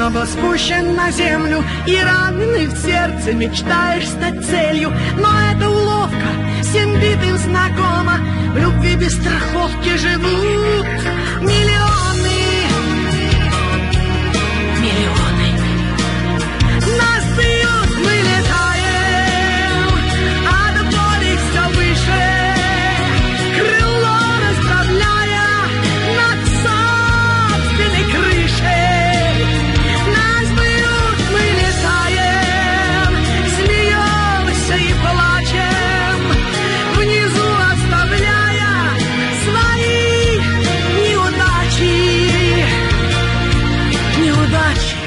но был спущен на землю, и раненый в сердце мечтаешь стать целью. Но это уловка, всем видим знакома, в любви без страховки живут миллионы. Миллионы. Нас бьют, мы летаем, а до боли все выше, крыло расправляя над собственной крышей. Нас бьют, мы летаем, смеемся и плачем, внизу оставляя свои неудачи. Неудачи.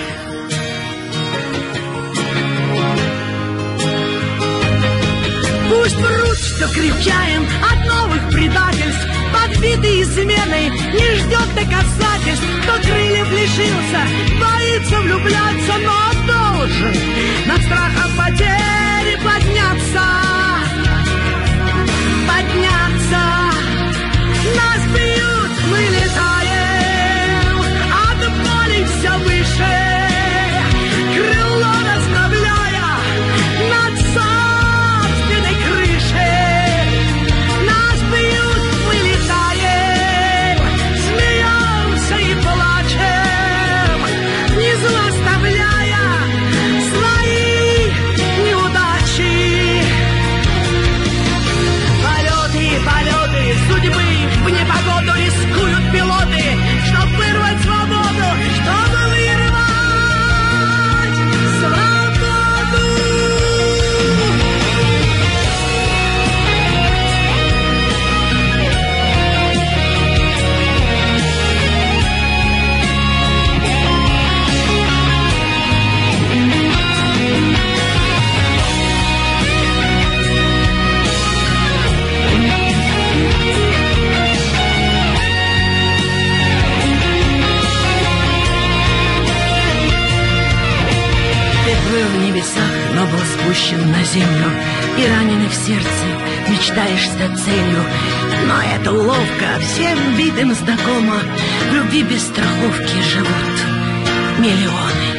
Пусть врут, что крепчаем от новых предательств, подбитый изменой, не ждет доказательств. Кто крыльев лишился, боится влюбляться, но должен над страхом потери подняться. Подняться. Нас бьют, мы летаем, а до боли все выше, крыло расправляя над собственной крышей. Нас бьют, мы летаем, смеемся и плачем, внизу оставляя свои неудачи. Полеты, полеты судьбы в непогоду рискуют пилоты, чтоб вырвать свободу, чтобы вырвать свободу. В небесах, но был спущен на землю, и раненый в сердце мечтаешь стать целью. Но это уловка, всем видим знакома, в любви без страховки живут миллионы.